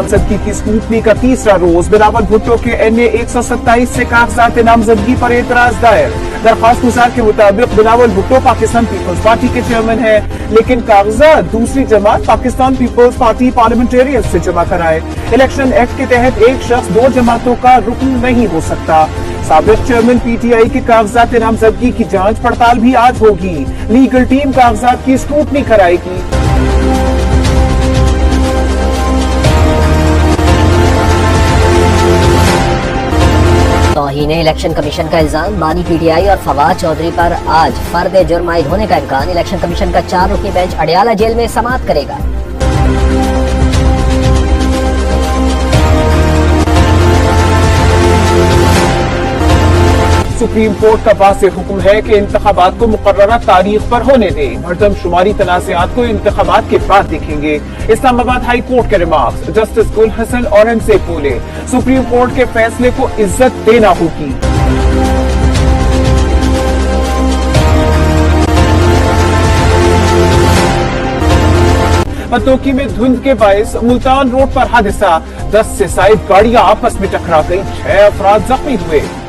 नामजदगी की स्क्रूटनी का तीसरा रोज। बिलावल भुट्टो के NA 127 से कागजात नामजदगी पर एतराज दायर। दरखास्त गुजार के मुताबिक बिलावल भुट्टो पाकिस्तान पीपल्स पार्टी के चेयरमैन है, लेकिन कागजात दूसरी जमात पाकिस्तान पीपल्स पार्टी पार्लियामेंटेरियन से जमा कराए। इलेक्शन एक्ट के तहत एक शख्स दो जमातों का रुकन नहीं हो सकता। साबिक चेयरमैन PTI के कागजात नामजदगी की जांच पड़ताल भी आज होगी। लीगल टीम कागजात की स्क्रूटनी कराएगी। तौहीन इलेक्शन कमीशन का इल्जाम, बानी PTI और फवाद चौधरी पर आज फर्द जुर्म आयद होने का इम्कान। इलेक्शन कमीशन का 4 रुकनी बेंच अडियाला जेल में समाअत करेगा। सुप्रीम कोर्ट का वाज़ेह हुक्म है कि इंतखाबात को मुकर्ररा तारीख पर होने दें। मर्दम शुमारी तनाज़ात को इंतखाबात के बाद देखेंगे। इस्लामाबाद हाई कोर्ट के रिमार्क्स। जस्टिस गुल हसन औरंगजेब बोले, सुप्रीम कोर्ट के फैसले को इज्जत देना होगी। पतोकी में धुंध के बायस मुल्तान रोड पर हादसा। 10 से ज्यादा गाड़ियां आपस में टकरा गई, 6 अफराद जख्मी हुए।